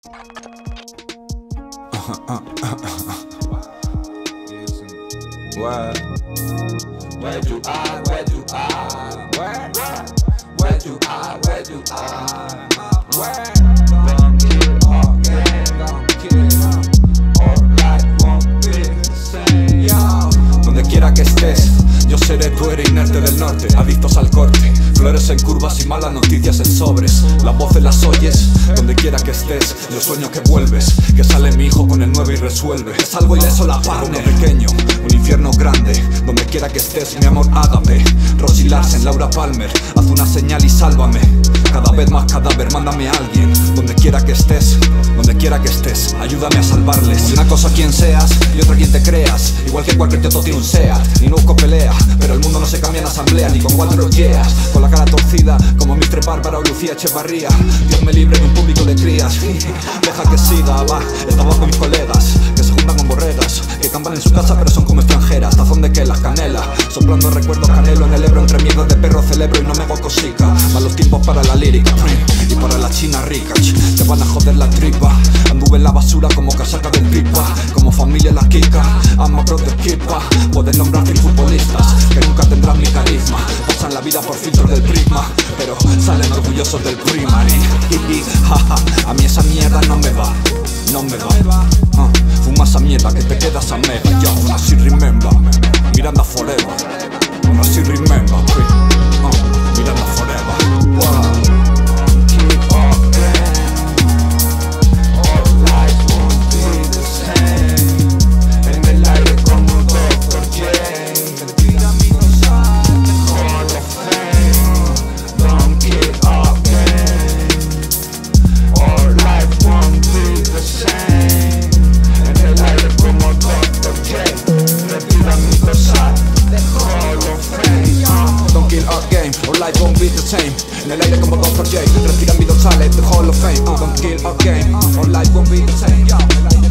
Where you are, where you are, where you are, where you are, where don't kill again, don't kill, all life won't be the same. Yo. Donde quiera que estés, yo seré tu héroe inerte del norte, adictos al corte, flores en curvas y malas noticias en sobres. Las voces las oyes, donde quiera que estés. Yo sueño que vuelves, que sale mi hijo con el 9 y resuelve. Es algo ileso la partner, pequeño, un infierno grande. Donde quiera que estés, mi amor ágape. Rosie Larsen, Laura Palmer, haz una señal y sálvame. Cada vez más cadáver, mándame a alguien. Donde quiera que estés, ayúdame a salvarles. Una cosa quien seas y otra quien te creas. Igual que cualquier teto tiene un SEAT y no busco pelea, pero el mundo no se cambia en asamblea ni con 4 yeas. Con la cara torcida como Mr. Bárbara o Lucía Echevarría. Dios me libre de un público de crías. Deja que siga, va. Estaba con mis colegas que se juntan con borregas, que campan en su casa pero son como extranjeras. Tazón de que las canelas, soplando recuerdos canelo en el Ebro. Entre mierdas de perro celebro y no me hago cosica. Van los tiempos para la lírica y para la china rica. Te van a joder la tripa. Anduve en la basura como casaca del pipa. Como familia la Kika, ama pro de equipa. Puedes nombrar 100 futbolistas que nunca tendrán mi carisma. Pasan la vida por filtros del prisma, pero salen orgullosos del primary. A mí esa mierda no me va, no me va. Fuma esa mierda que te quedas a mega. Yo aún así remember, Miranda forever. Aún así remember, Miranda forever. Life won't be the same. En el aire como Dr. J, respira mi dorsales, the Hall of Fame. Don't kill again, or life won't be the same.